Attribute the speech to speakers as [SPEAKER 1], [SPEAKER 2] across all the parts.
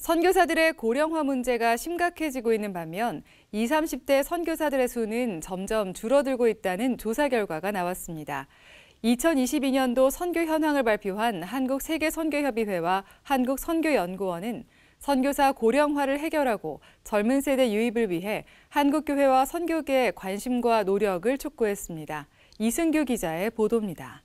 [SPEAKER 1] 선교사들의 고령화 문제가 심각해지고 있는 반면 20, 30대 선교사들의 수는 점점 줄어들고 있다는 조사 결과가 나왔습니다. 2022년도 선교 현황을 발표한 한국세계선교협의회와 한국선교연구원은 선교사 고령화를 해결하고 젊은 세대 유입을 위해 한국교회와 선교계의 관심과 노력을 촉구했습니다. 이승규 기자의 보도입니다.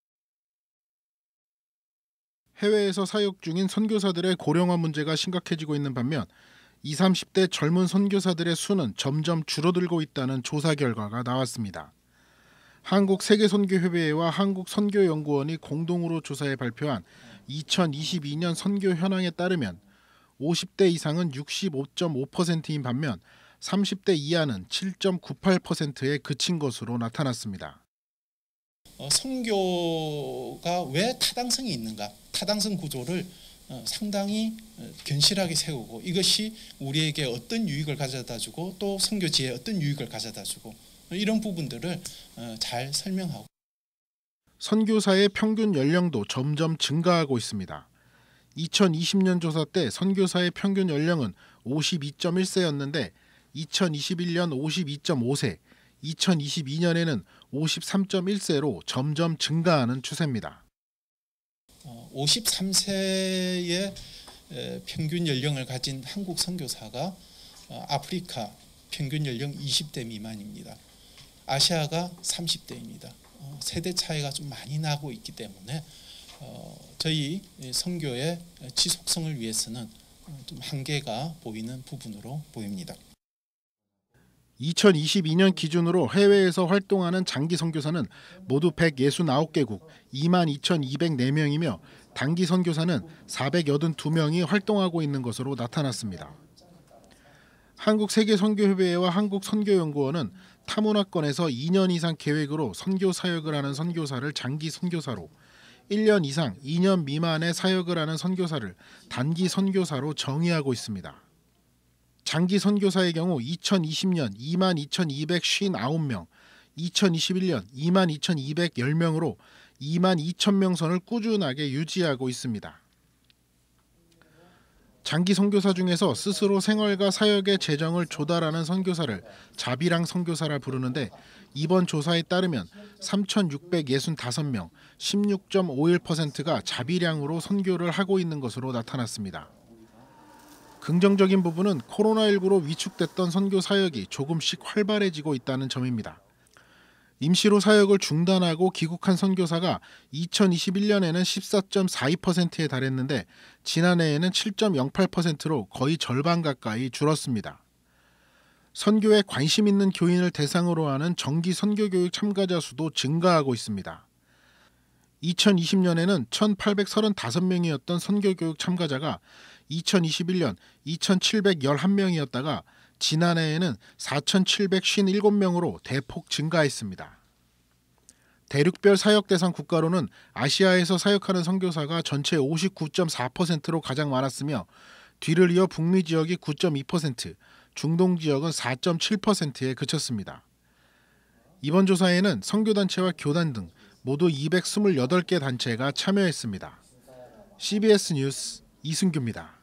[SPEAKER 2] 해외에서 사역 중인 선교사들의 고령화 문제가 심각해지고 있는 반면 20, 30대 젊은 선교사들의 수는 점점 줄어들고 있다는 조사 결과가 나왔습니다. 한국세계선교협의회와 한국선교연구원이 공동으로 조사해 발표한 2022년 선교 현황에 따르면 50대 이상은 65.5%인 반면 30대 이하는 7.98%에 그친 것으로 나타났습니다.
[SPEAKER 3] 선교가 왜 타당성이 있는가? 타당성 구조를 상당히 견실하게 세우고 이것이 우리에게 어떤 유익을 가져다주고 또 선교지에 어떤 유익을 가져다주고 이런 부분들을 잘 설명하고.
[SPEAKER 2] 선교사의 평균 연령도 점점 증가하고 있습니다. 2020년 조사 때 선교사의 평균 연령은 52.1세였는데 2021년 52.5세, 2022년에는 53.1세로 점점 증가하는 추세입니다.
[SPEAKER 3] 53세의 평균 연령을 가진 한국 선교사가 아프리카 평균 연령 20대 미만입니다. 아시아가 30대입니다. 세대 차이가 좀 많이 나고 있기 때문에 저희 선교의 지속성을 위해서는 좀 한계가 보이는 부분으로 보입니다.
[SPEAKER 2] 2022년 기준으로 해외에서 활동하는 장기 선교사는 모두 169개국 22,204명이며 단기 선교사는 482명이 활동하고 있는 것으로 나타났습니다. 한국세계선교협의회와 한국선교연구원은 타문화권에서 2년 이상 계획으로 선교 사역을 하는 선교사를 장기 선교사로, 1년 이상 2년 미만의 사역을 하는 선교사를 단기 선교사로 정의하고 있습니다. 장기 선교사의 경우 2020년 22,259명, 2021년 22,210명으로 22,000명 선을 꾸준하게 유지하고 있습니다. 장기 선교사 중에서 스스로 생활과 사역의 재정을 조달하는 선교사를 자비랑 선교사라 부르는데 이번 조사에 따르면 3,665명, 16.51%가 자비량으로 선교를 하고 있는 것으로 나타났습니다. 긍정적인 부분은 코로나19로 위축됐던 선교 사역이 조금씩 활발해지고 있다는 점입니다. 임시로 사역을 중단하고 귀국한 선교사가 2021년에는 14.42%에 달했는데 지난해에는 7.08%로 거의 절반 가까이 줄었습니다. 선교에 관심 있는 교인을 대상으로 하는 정기 선교교육 참가자 수도 증가하고 있습니다. 2020년에는 1,835명이었던 선교교육 참가자가 2021년 2,711명이었다가 지난해에는 4,757명으로 대폭 증가했습니다. 대륙별 사역 대상 국가로는 아시아에서 사역하는 선교사가 전체 59.4%로 가장 많았으며 뒤를 이어 북미 지역이 9.2%, 중동 지역은 4.7%에 그쳤습니다. 이번 조사에는 선교단체와 교단 등 모두 228개 단체가 참여했습니다. CBS 뉴스 이승규입니다.